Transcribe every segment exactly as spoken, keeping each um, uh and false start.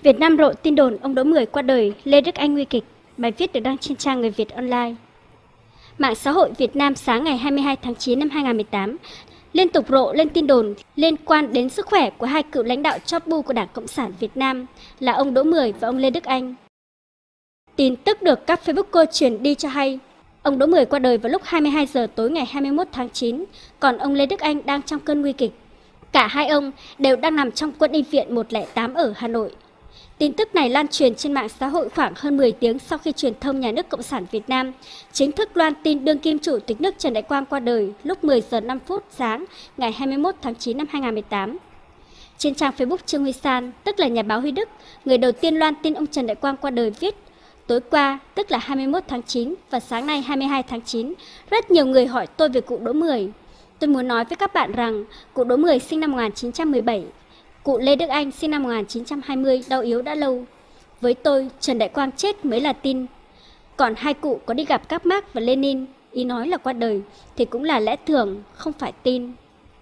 Việt Nam rộ tin đồn ông Đỗ Mười qua đời, Lê Đức Anh nguy kịch. Bài viết được đăng trên trang Người Việt Online. Mạng xã hội Việt Nam sáng ngày hai mươi hai tháng chín năm hai nghìn không trăm mười tám liên tục rộ lên tin đồn liên quan đến sức khỏe của hai cựu lãnh đạo chóp bu của Đảng Cộng sản Việt Nam là ông Đỗ Mười và ông Lê Đức Anh. Tin tức được các Facebooker truyền đi cho hay, ông Đỗ Mười qua đời vào lúc hai mươi hai giờ tối ngày hai mươi mốt tháng chín, còn ông Lê Đức Anh đang trong cơn nguy kịch. Cả hai ông đều đang nằm trong quân y viện một không tám ở Hà Nội. Tin tức này lan truyền trên mạng xã hội khoảng hơn mười tiếng sau khi truyền thông nhà nước Cộng sản Việt Nam chính thức loan tin đương kim chủ tịch nước Trần Đại Quang qua đời lúc mười giờ năm phút sáng ngày hai mươi mốt tháng chín năm hai nghìn không trăm mười tám. Trên trang Facebook Trương Huy San, tức là nhà báo Huy Đức, người đầu tiên loan tin ông Trần Đại Quang qua đời viết: tối qua, tức là hai mươi mốt tháng chín và sáng nay hai mươi hai tháng chín, rất nhiều người hỏi tôi về cụ Đỗ Mười. Tôi muốn nói với các bạn rằng cụ Đỗ Mười sinh năm một nghìn chín trăm mười bảy, cụ Lê Đức Anh sinh năm một nghìn chín trăm hai mươi, đau yếu đã lâu. Với tôi, Trần Đại Quang chết mới là tin. Còn hai cụ có đi gặp các Mác và Lenin, ý nói là qua đời, thì cũng là lẽ thường, không phải tin.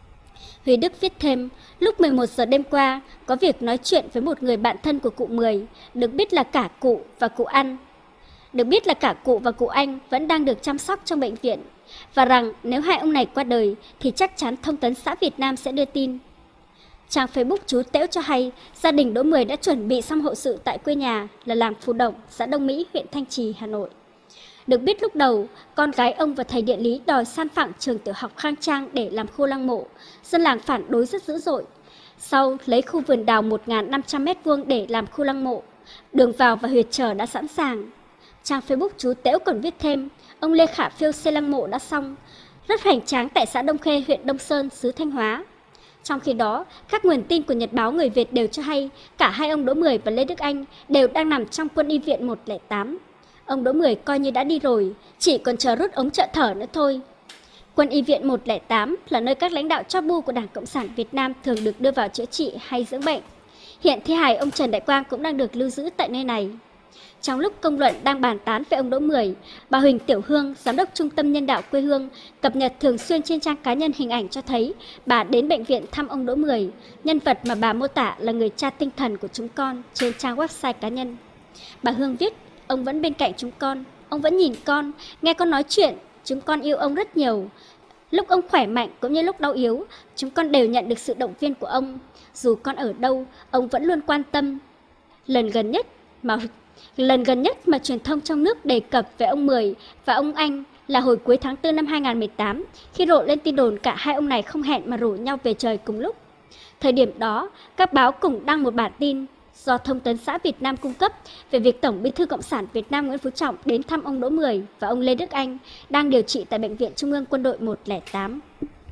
Huy Đức viết thêm, lúc mười một giờ đêm qua, có việc nói chuyện với một người bạn thân của cụ Mười, được biết là cả cụ và cụ Ăn. Được biết là cả cụ và cụ Anh vẫn đang được chăm sóc trong bệnh viện, và rằng nếu hai ông này qua đời thì chắc chắn Thông tấn xã Việt Nam sẽ đưa tin. Trang Facebook chú Tễu cho hay gia đình Đỗ Mười đã chuẩn bị xong hậu sự tại quê nhà là làng Phù Động, xã Đông Mỹ, huyện Thanh Trì, Hà Nội. Được biết lúc đầu, con gái ông và thầy địa lý đòi san phẳng trường tiểu học khang trang để làm khu lăng mộ. Dân làng phản đối rất dữ dội. Sau lấy khu vườn đào một nghìn năm trăm mét vuông để làm khu lăng mộ. Đường vào và huyệt trở đã sẵn sàng. Trang Facebook chú Tễu còn viết thêm, ông Lê Khả Phiêu xây lăng mộ đã xong, rất hoành tráng tại xã Đông Khê, huyện Đông Sơn, xứ Thanh Hóa. Trong khi đó, các nguồn tin của Nhật báo Người Việt đều cho hay cả hai ông Đỗ Mười và Lê Đức Anh đều đang nằm trong quân y viện một không tám. Ông Đỗ Mười coi như đã đi rồi, chỉ còn chờ rút ống trợ thở nữa thôi. Quân y viện một không tám là nơi các lãnh đạo chóp bu của Đảng Cộng sản Việt Nam thường được đưa vào chữa trị hay dưỡng bệnh. Hiện thi hài ông Trần Đại Quang cũng đang được lưu giữ tại nơi này. Trong lúc công luận đang bàn tán về ông Đỗ Mười, bà Huỳnh Tiểu Hương, giám đốc Trung tâm Nhân đạo quê hương, cập nhật thường xuyên trên trang cá nhân hình ảnh cho thấy bà đến bệnh viện thăm ông Đỗ Mười, nhân vật mà bà mô tả là người cha tinh thần của chúng con trên trang website cá nhân. Bà Hương viết, ông vẫn bên cạnh chúng con, ông vẫn nhìn con, nghe con nói chuyện, chúng con yêu ông rất nhiều. Lúc ông khỏe mạnh cũng như lúc đau yếu, chúng con đều nhận được sự động viên của ông. Dù con ở đâu, ông vẫn luôn quan tâm. Lần gần nhất mà Lần gần nhất mà truyền thông trong nước đề cập về ông Mười và ông Anh là hồi cuối tháng tư năm hai nghìn không trăm mười tám, khi rộ lên tin đồn cả hai ông này không hẹn mà rủ nhau về trời cùng lúc. Thời điểm đó, các báo cùng đăng một bản tin do Thông tấn xã Việt Nam cung cấp về việc Tổng Bí thư Cộng sản Việt Nam Nguyễn Phú Trọng đến thăm ông Đỗ Mười và ông Lê Đức Anh đang điều trị tại Bệnh viện Trung ương Quân đội một không tám.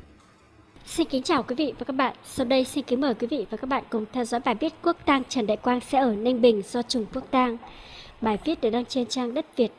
Xin kính chào quý vị và các bạn. Sau đây xin kính mời quý vị và các bạn cùng theo dõi bài viết Quốc tang Trần Đại Quang sẽ ở Ninh Bình do Trùng Quốc tang. Bài viết được đăng trên trang Đất Việt.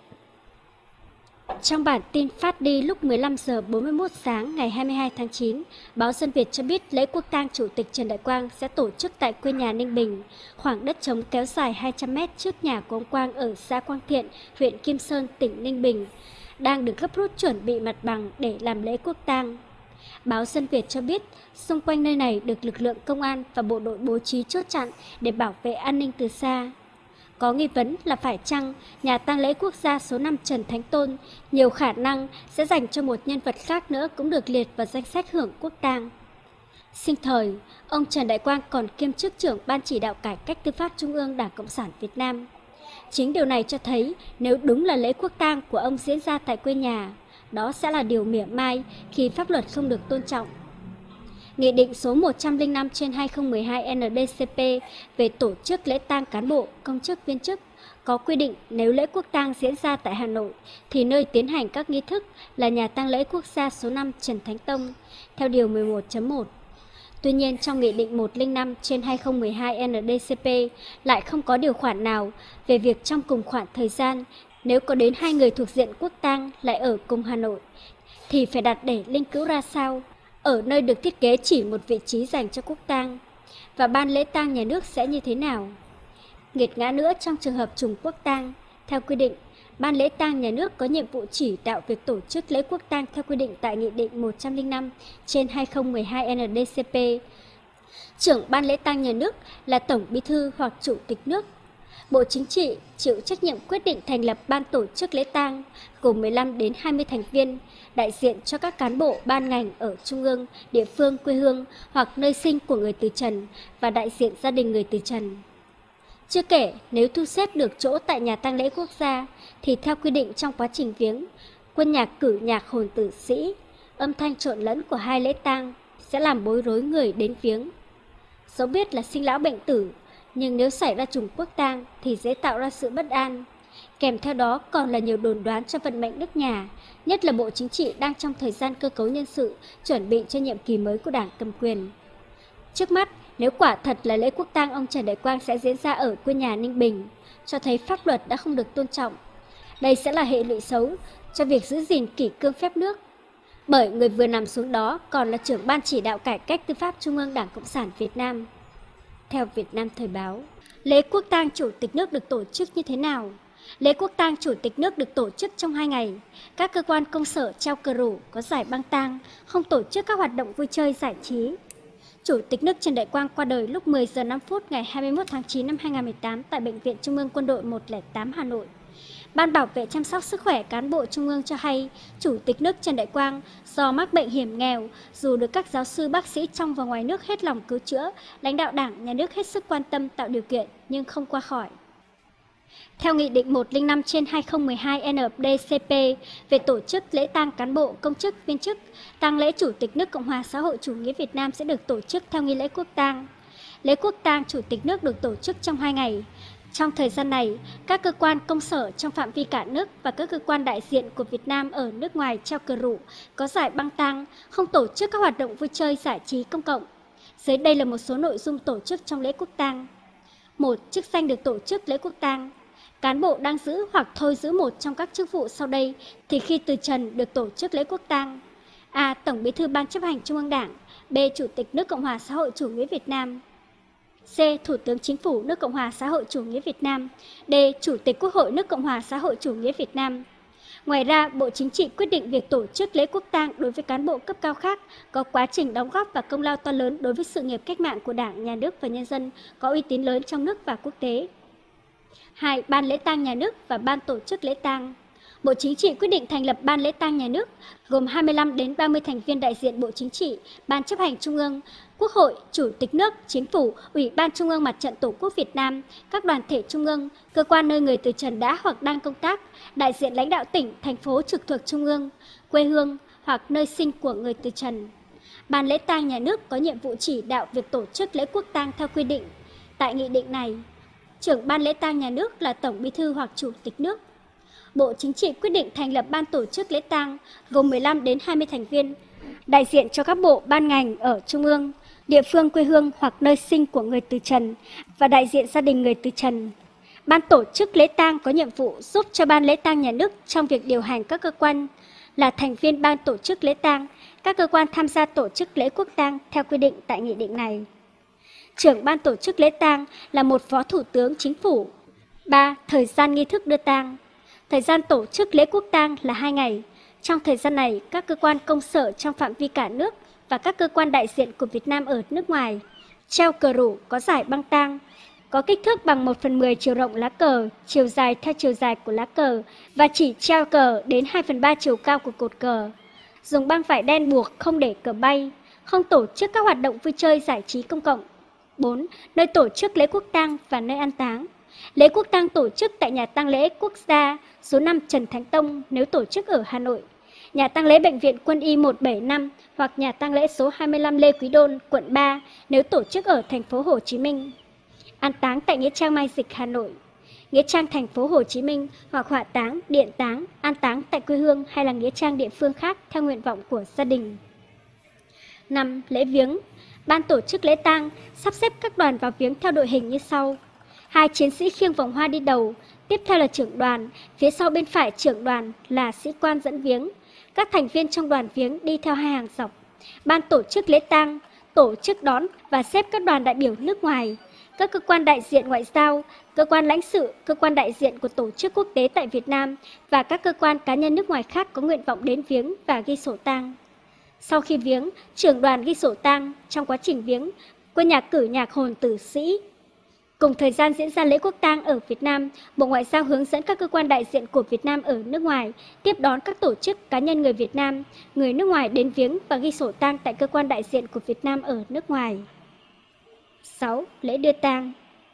Trong bản tin phát đi lúc mười lăm giờ bốn mươi mốt sáng ngày hai mươi hai tháng chín, báo Dân Việt cho biết lễ quốc tang Chủ tịch Trần Đại Quang sẽ tổ chức tại quê nhà Ninh Bình, khoảng đất trống kéo dài hai trăm mét trước nhà của ông Quang ở xã Quang Thiện, huyện Kim Sơn, tỉnh Ninh Bình, đang được gấp rút chuẩn bị mặt bằng để làm lễ quốc tang. Báo Dân Việt cho biết, xung quanh nơi này được lực lượng công an và bộ đội bố trí chốt chặn để bảo vệ an ninh từ xa. Có nghi vấn là phải chăng nhà tang lễ quốc gia số năm Trần Thánh Tôn nhiều khả năng sẽ dành cho một nhân vật khác nữa cũng được liệt vào danh sách hưởng quốc tang. Sinh thời, ông Trần Đại Quang còn kiêm chức trưởng Ban chỉ đạo cải cách tư pháp Trung ương Đảng Cộng sản Việt Nam. Chính điều này cho thấy nếu đúng là lễ quốc tang của ông diễn ra tại quê nhà, đó sẽ là điều mỉa mai khi pháp luật không được tôn trọng. Nghị định số một trăm lẻ năm trên hai nghìn không trăm mười hai N D C P về tổ chức lễ tang cán bộ, công chức, viên chức có quy định nếu lễ quốc tang diễn ra tại Hà Nội thì nơi tiến hành các nghi thức là nhà tang lễ quốc gia số năm Trần Thánh Tông theo điều mười một chấm một. Tuy nhiên, trong Nghị định một trăm lẻ năm trên hai nghìn không trăm mười hai N D C P lại không có điều khoản nào về việc trong cùng khoảng thời gian nếu có đến hai người thuộc diện quốc tang lại ở cùng Hà Nội thì phải đặt để linh cữu ra sao, ở nơi được thiết kế chỉ một vị trí dành cho quốc tang, và ban lễ tang nhà nước sẽ như thế nào. Nghiệt ngã nữa trong trường hợp trùng quốc tang, theo quy định, ban lễ tang nhà nước có nhiệm vụ chỉ đạo việc tổ chức lễ quốc tang theo quy định tại Nghị định một trăm lẻ năm trên hai nghìn không trăm mười hai N D C P. Trưởng ban lễ tang nhà nước là Tổng Bí thư hoặc Chủ tịch nước. Bộ Chính trị chịu trách nhiệm quyết định thành lập ban tổ chức lễ tang gồm mười lăm đến hai mươi thành viên, đại diện cho các cán bộ ban ngành ở trung ương, địa phương, quê hương hoặc nơi sinh của người từ trần và đại diện gia đình người từ trần. Chưa kể, nếu thu xếp được chỗ tại nhà tang lễ quốc gia thì theo quy định trong quá trình viếng, quân nhạc cử nhạc hồn tử sĩ, âm thanh trộn lẫn của hai lễ tang sẽ làm bối rối người đến viếng. Dẫu biết là sinh lão bệnh tử, nhưng nếu xảy ra trùng quốc tang thì dễ tạo ra sự bất an. Kèm theo đó còn là nhiều đồn đoán cho vận mệnh nước nhà, nhất là Bộ Chính trị đang trong thời gian cơ cấu nhân sự, chuẩn bị cho nhiệm kỳ mới của Đảng cầm quyền. Trước mắt, nếu quả thật là lễ quốc tang ông Trần Đại Quang sẽ diễn ra ở quê nhà Ninh Bình, cho thấy pháp luật đã không được tôn trọng. Đây sẽ là hệ lụy xấu cho việc giữ gìn kỷ cương phép nước. Bởi người vừa nằm xuống đó còn là trưởng ban chỉ đạo cải cách tư pháp Trung ương Đảng Cộng sản Việt Nam. Theo Việt Nam Thời báo, lễ quốc tang Chủ tịch nước được tổ chức như thế nào? Lễ quốc tang Chủ tịch nước được tổ chức trong hai ngày. Các cơ quan công sở treo cờ rủ, có giải băng tang, không tổ chức các hoạt động vui chơi giải trí. Chủ tịch nước Trần Đại Quang qua đời lúc mười giờ năm phút ngày hai mươi mốt tháng chín năm hai nghìn không trăm mười tám tại Bệnh viện Trung ương Quân đội một không tám Hà Nội. Ban bảo vệ chăm sóc sức khỏe cán bộ Trung ương cho hay, Chủ tịch nước Trần Đại Quang do mắc bệnh hiểm nghèo, dù được các giáo sư bác sĩ trong và ngoài nước hết lòng cứu chữa, lãnh đạo Đảng, Nhà nước hết sức quan tâm tạo điều kiện nhưng không qua khỏi. Theo Nghị định một không năm trên hai nghìn không trăm mười hai N D C P về tổ chức lễ tang cán bộ, công chức, viên chức, tang lễ Chủ tịch nước Cộng hòa xã hội chủ nghĩa Việt Nam sẽ được tổ chức theo nghi lễ quốc tang. Lễ quốc tang Chủ tịch nước được tổ chức trong hai ngày. Trong thời gian này, các cơ quan công sở trong phạm vi cả nước và các cơ quan đại diện của Việt Nam ở nước ngoài treo cờ rủ, có giải băng tang, không tổ chức các hoạt động vui chơi giải trí công cộng. Dưới đây là một số nội dung tổ chức trong lễ quốc tang. Một. Chức danh được tổ chức lễ quốc tang. Cán bộ đang giữ hoặc thôi giữ một trong các chức vụ sau đây thì khi từ trần được tổ chức lễ quốc tang. A. Tổng Bí thư Ban chấp hành Trung ương Đảng. B. Chủ tịch nước Cộng hòa xã hội chủ nghĩa Việt Nam. C. Thủ tướng Chính phủ nước Cộng hòa xã hội chủ nghĩa Việt Nam. D. Chủ tịch Quốc hội nước Cộng hòa xã hội chủ nghĩa Việt Nam. Ngoài ra, Bộ Chính trị quyết định việc tổ chức lễ quốc tang đối với cán bộ cấp cao khác có quá trình đóng góp và công lao to lớn đối với sự nghiệp cách mạng của Đảng, Nhà nước và nhân dân, có uy tín lớn trong nước và quốc tế. Hai. Ban lễ tang nhà nước và ban tổ chức lễ tang. Bộ Chính trị quyết định thành lập Ban lễ tang nhà nước gồm hai mươi lăm đến ba mươi thành viên đại diện Bộ Chính trị, Ban chấp hành Trung ương, Quốc hội, Chủ tịch nước, Chính phủ, Ủy ban Trung ương Mặt trận Tổ quốc Việt Nam, các đoàn thể trung ương, cơ quan nơi người từ trần đã hoặc đang công tác, đại diện lãnh đạo tỉnh, thành phố trực thuộc Trung ương, quê hương hoặc nơi sinh của người từ trần. Ban lễ tang nhà nước có nhiệm vụ chỉ đạo việc tổ chức lễ quốc tang theo quy định. Tại nghị định này, trưởng Ban lễ tang nhà nước là Tổng Bí thư hoặc Chủ tịch nước. Bộ Chính trị quyết định thành lập ban tổ chức lễ tang gồm mười lăm đến hai mươi thành viên, đại diện cho các bộ ban ngành ở trung ương, địa phương quê hương hoặc nơi sinh của người từ trần và đại diện gia đình người từ trần. Ban tổ chức lễ tang có nhiệm vụ giúp cho Ban lễ tang nhà nước trong việc điều hành các cơ quan là thành viên ban tổ chức lễ tang, các cơ quan tham gia tổ chức lễ quốc tang theo quy định tại nghị định này. Trưởng ban tổ chức lễ tang là một Phó Thủ tướng Chính phủ. ba. Thời gian nghi thức đưa tang. Thời gian tổ chức lễ quốc tang là hai ngày. Trong thời gian này, các cơ quan công sở trong phạm vi cả nước và các cơ quan đại diện của Việt Nam ở nước ngoài treo cờ rủ, có giải băng tang, có kích thước bằng một phần mười chiều rộng lá cờ, chiều dài theo chiều dài của lá cờ và chỉ treo cờ đến hai phần ba chiều cao của cột cờ. Dùng băng vải đen buộc không để cờ bay, không tổ chức các hoạt động vui chơi giải trí công cộng. bốn. Nơi tổ chức lễ quốc tang và nơi an táng. Lễ quốc tang tổ chức tại nhà tang lễ quốc gia số năm Trần Thánh Tông nếu tổ chức ở Hà Nội, nhà tang lễ Bệnh viện Quân y một bảy năm hoặc nhà tang lễ số hai mươi lăm Lê Quý Đôn, quận ba nếu tổ chức ở thành phố Hồ Chí Minh. An táng tại nghĩa trang Mai Dịch, Hà Nội, nghĩa trang thành phố Hồ Chí Minh hoặc hỏa táng, điện táng, an táng tại quê hương hay là nghĩa trang địa phương khác theo nguyện vọng của gia đình. năm. Lễ viếng. Ban tổ chức lễ tang sắp xếp các đoàn vào viếng theo đội hình như sau. Hai chiến sĩ khiêng vòng hoa đi đầu, tiếp theo là trưởng đoàn, phía sau bên phải trưởng đoàn là sĩ quan dẫn viếng. Các thành viên trong đoàn viếng đi theo hai hàng dọc. Ban tổ chức lễ tang tổ chức đón và xếp các đoàn đại biểu nước ngoài, các cơ quan đại diện ngoại giao, cơ quan lãnh sự, cơ quan đại diện của tổ chức quốc tế tại Việt Nam và các cơ quan cá nhân nước ngoài khác có nguyện vọng đến viếng và ghi sổ tang. Sau khi viếng, trưởng đoàn ghi sổ tang. Trong quá trình viếng, của nhà cử nhạc hồn tử sĩ. Cùng thời gian diễn ra lễ quốc tang ở Việt Nam, Bộ Ngoại giao hướng dẫn các cơ quan đại diện của Việt Nam ở nước ngoài tiếp đón các tổ chức cá nhân người Việt Nam, người nước ngoài đến viếng và ghi sổ tang tại cơ quan đại diện của Việt Nam ở nước ngoài. sáu. Lễ đưa tang.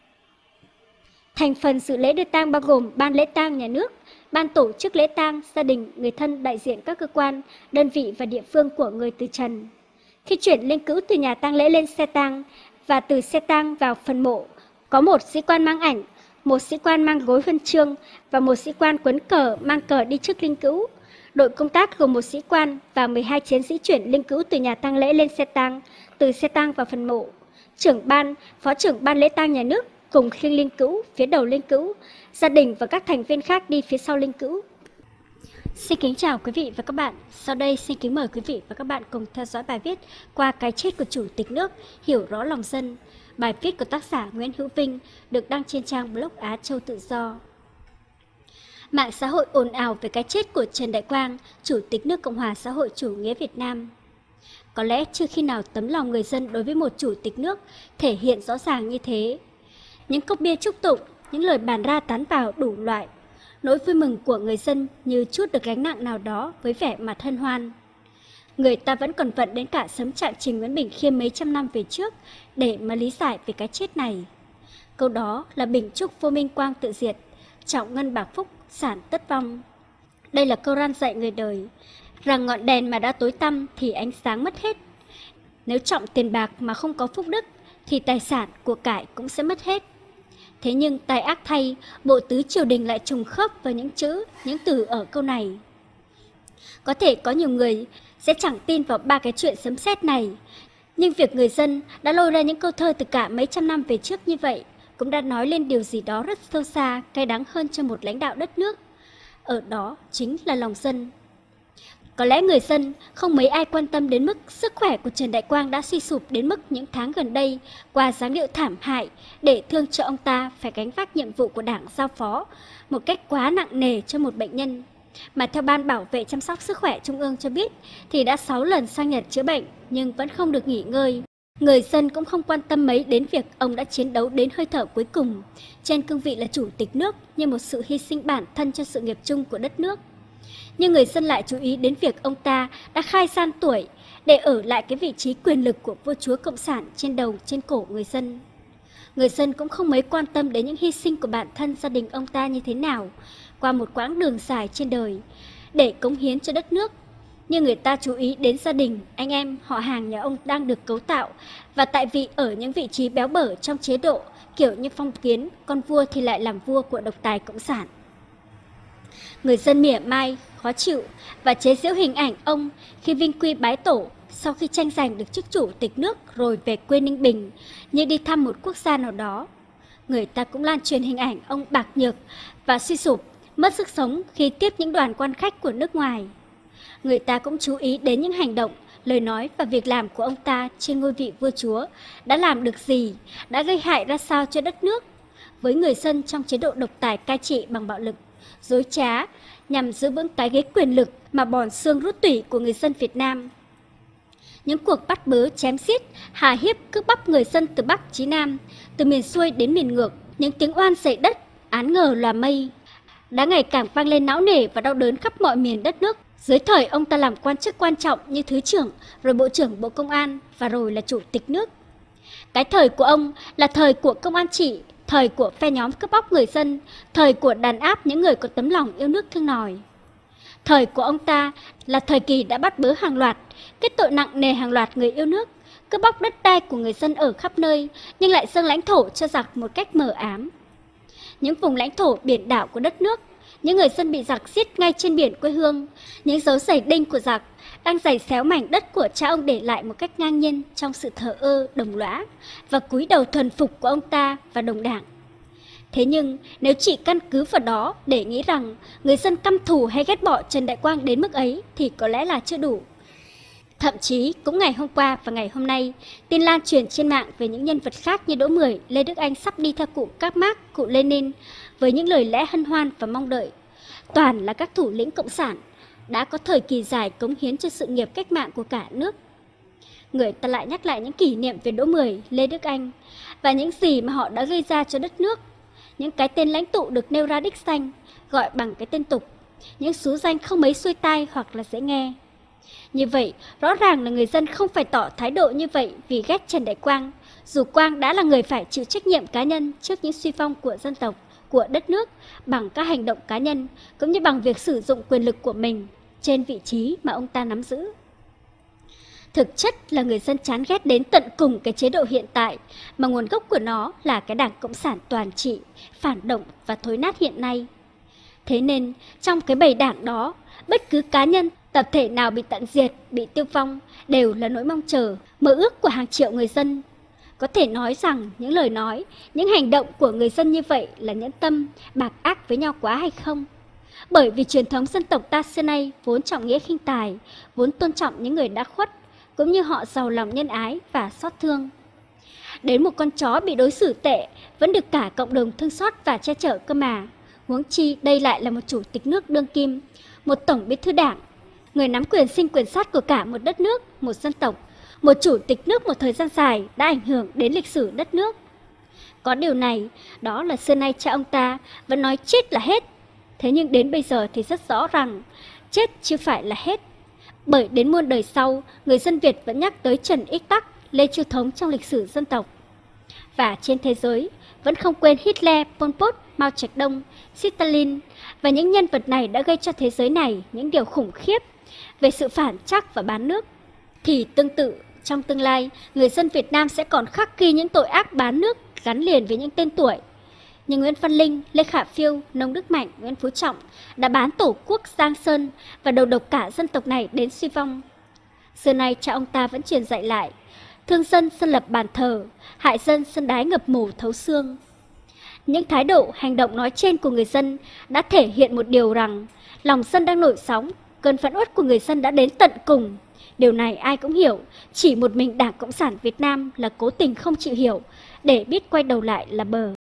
Thành phần dự lễ đưa tang bao gồm ban lễ tang nhà nước, ban tổ chức lễ tang, gia đình, người thân đại diện các cơ quan, đơn vị và địa phương của người từ trần. Khi chuyển linh cữu từ nhà tang lễ lên xe tang và từ xe tang vào phần mộ, có một sĩ quan mang ảnh, một sĩ quan mang gối huân chương và một sĩ quan quấn cờ mang cờ đi trước linh cữu. Đội công tác gồm một sĩ quan và mười hai chiến sĩ chuyển linh cữu từ nhà tang lễ lên xe tang, từ xe tang vào phần mộ. Trưởng ban, phó trưởng ban lễ tang nhà nước cùng khiêng linh cữu phía đầu linh cữu, gia đình và các thành viên khác đi phía sau linh cữu. Xin kính chào quý vị và các bạn. Sau đây xin kính mời quý vị và các bạn cùng theo dõi bài viết Qua cái chết của Chủ tịch nước, hiểu rõ lòng dân. Bài viết của tác giả Nguyễn Hữu Vinh được đăng trên trang blog Á Châu Tự Do. Mạng xã hội ồn ào về cái chết của Trần Đại Quang, Chủ tịch nước Cộng hòa xã hội chủ nghĩa Việt Nam. Có lẽ chưa khi nào tấm lòng người dân đối với một chủ tịch nước thể hiện rõ ràng như thế. Những cốc bia chúc tụng, những lời bàn ra tán vào đủ loại. Nỗi vui mừng của người dân như trút được gánh nặng nào đó với vẻ mặt hân hoan. Người ta vẫn còn vận đến cả sớm trạng Trình Nguyễn Bỉnh Khiêm mấy trăm năm về trước để mà lý giải về cái chết này. Câu đó là bình chúc vô minh quang tự diệt, trọng ngân bạc phúc, sản tất vong. Đây là câu răn dạy người đời, rằng ngọn đèn mà đã tối tăm thì ánh sáng mất hết. Nếu trọng tiền bạc mà không có phúc đức thì tài sản của cải cũng sẽ mất hết. Thế nhưng tài ác thay, bộ tứ triều đình lại trùng khớp vào những chữ, những từ ở câu này. Có thể có nhiều người sẽ chẳng tin vào ba cái chuyện sấm sét này, nhưng việc người dân đã lôi ra những câu thơ từ cả mấy trăm năm về trước như vậy cũng đã nói lên điều gì đó rất sâu xa, cay đắng hơn cho một lãnh đạo đất nước. Ở đó chính là lòng dân. Có lẽ người dân không mấy ai quan tâm đến mức sức khỏe của Trần Đại Quang đã suy sụp đến mức những tháng gần đây qua dáng điệu thảm hại để thương cho ông ta phải gánh vác nhiệm vụ của Đảng giao phó một cách quá nặng nề cho một bệnh nhân. Mà theo Ban Bảo vệ chăm sóc sức khỏe Trung ương cho biết thì đã sáu lần sang Nhật chữa bệnh nhưng vẫn không được nghỉ ngơi. Người dân cũng không quan tâm mấy đến việc ông đã chiến đấu đến hơi thở cuối cùng trên cương vị là chủ tịch nước như một sự hy sinh bản thân cho sự nghiệp chung của đất nước. Nhưng người dân lại chú ý đến việc ông ta đã khai san tuổi để ở lại cái vị trí quyền lực của vua chúa cộng sản trên đầu trên cổ người dân. Người dân cũng không mấy quan tâm đến những hy sinh của bản thân gia đình ông ta như thế nào qua một quãng đường dài trên đời để cống hiến cho đất nước. Nhưng người ta chú ý đến gia đình, anh em, họ hàng nhà ông đang được cấu tạo và tại vì ở những vị trí béo bở trong chế độ kiểu như phong kiến, con vua thì lại làm vua của độc tài cộng sản. Người dân mỉa mai, khó chịu và chế giễu hình ảnh ông khi vinh quy bái tổ sau khi tranh giành được chức chủ tịch nước rồi về quê Ninh Bình như đi thăm một quốc gia nào đó. Người ta cũng lan truyền hình ảnh ông bạc nhược và suy sụp, mất sức sống khi tiếp những đoàn quan khách của nước ngoài. Người ta cũng chú ý đến những hành động, lời nói và việc làm của ông ta trên ngôi vị vua chúa đã làm được gì, đã gây hại ra sao cho đất nước với người dân trong chế độ độc tài cai trị bằng bạo lực, dối trá nhằm giữ vững cái ghế quyền lực mà bòn xương rút tủy của người dân Việt Nam. Những cuộc bắt bớ chém giết, hà hiếp cướp bóc người dân từ Bắc chí Nam, từ miền xuôi đến miền ngược, những tiếng oan dậy đất, án ngờ là mây, đã ngày càng vang lên não nề và đau đớn khắp mọi miền đất nước. Dưới thời ông ta làm quan chức quan trọng như Thứ trưởng, rồi Bộ trưởng Bộ Công an và rồi là Chủ tịch nước. Cái thời của ông là thời của công an trị, thời của phe nhóm cướp bóc người dân, thời của đàn áp những người có tấm lòng yêu nước thương nòi. Thời của ông ta là thời kỳ đã bắt bớ hàng loạt, kết tội nặng nề hàng loạt người yêu nước, cướp bóc đất đai của người dân ở khắp nơi nhưng lại dâng lãnh thổ cho giặc một cách mờ ám. Những vùng lãnh thổ biển đảo của đất nước, những người dân bị giặc giết ngay trên biển quê hương, những dấu giày đinh của giặc đang giày xéo mảnh đất của cha ông để lại một cách ngang nhiên trong sự thờ ơ, đồng lõa và cúi đầu thuần phục của ông ta và đồng đảng. Thế nhưng nếu chỉ căn cứ vào đó để nghĩ rằng người dân căm thù hay ghét bỏ Trần Đại Quang đến mức ấy thì có lẽ là chưa đủ. Thậm chí cũng ngày hôm qua và ngày hôm nay, tin lan truyền trên mạng về những nhân vật khác như Đỗ Mười, Lê Đức Anh sắp đi theo cụ Các Mác, cụ Lenin với những lời lẽ hân hoan và mong đợi. Toàn là các thủ lĩnh cộng sản đã có thời kỳ dài cống hiến cho sự nghiệp cách mạng của cả nước. người ta lại nhắc lại những kỷ niệm về Đỗ Mười, Lê Đức Anh và những gì mà họ đã gây ra cho đất nước. Những cái tên lãnh tụ được nêu ra đích danh, gọi bằng cái tên tục, những số danh không mấy xuôi tai hoặc là dễ nghe. Như vậy, rõ ràng là người dân không phải tỏ thái độ như vậy vì ghét Trần Đại Quang, dù Quang đã là người phải chịu trách nhiệm cá nhân trước những suy phong của dân tộc, của đất nước bằng các hành động cá nhân, cũng như bằng việc sử dụng quyền lực của mình trên vị trí mà ông ta nắm giữ. Thực chất là người dân chán ghét đến tận cùng cái chế độ hiện tại, mà nguồn gốc của nó là cái Đảng Cộng sản toàn trị, phản động và thối nát hiện nay. Thế nên, trong cái bầy đảng đó, bất cứ cá nhân, tập thể nào bị tận diệt, bị tiêu vong đều là nỗi mong chờ, mơ ước của hàng triệu người dân. Có thể nói rằng những lời nói, những hành động của người dân như vậy là nhẫn tâm, bạc ác với nhau quá hay không? Bởi vì truyền thống dân tộc ta xưa nay vốn trọng nghĩa khinh tài, vốn tôn trọng những người đã khuất, cũng như họ giàu lòng nhân ái và xót thương. Đến một con chó bị đối xử tệ vẫn được cả cộng đồng thương xót và che chở cơ mà. Huống chi đây lại là một chủ tịch nước đương kim, một tổng bí thư đảng, người nắm quyền sinh quyền sát của cả một đất nước, một dân tộc, một chủ tịch nước một thời gian dài đã ảnh hưởng đến lịch sử đất nước. Có điều này, đó là xưa nay cha ông ta vẫn nói chết là hết. Thế nhưng đến bây giờ thì rất rõ rằng chết chưa phải là hết. Bởi đến muôn đời sau, người dân Việt vẫn nhắc tới Trần Ích Tắc, Lê Chiêu Thống trong lịch sử dân tộc. Và trên thế giới vẫn không quên Hitler, Pol Pot, Mao Trạch Đông, Stalin, và những nhân vật này đã gây cho thế giới này những điều khủng khiếp về sự phản trắc và bán nước. Thì tương tự, trong tương lai, người dân Việt Nam sẽ còn khắc ghi những tội ác bán nước gắn liền với những tên tuổi như Nguyễn Văn Linh, Lê Khả Phiêu, Nông Đức Mạnh, Nguyễn Phú Trọng đã bán tổ quốc Giang Sơn và đầu độc cả dân tộc này đến suy vong. Xưa nay cha ông ta vẫn truyền dạy lại: thương dân sơn lập bàn thờ, hại dân sơn đái ngập mồ thấu xương. Những thái độ, hành động nói trên của người dân đã thể hiện một điều rằng lòng dân đang nổi sóng, cơn phẫn uất của người dân đã đến tận cùng. Điều này ai cũng hiểu, chỉ một mình Đảng Cộng sản Việt Nam là cố tình không chịu hiểu, để biết quay đầu lại là bờ.